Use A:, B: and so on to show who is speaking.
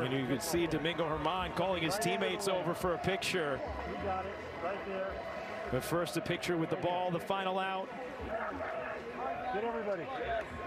A: And you can see Domingo Germán calling his teammates over for a picture.
B: You got it, right there.
A: But first, a picture with the ball, the final out.
B: Get everybody.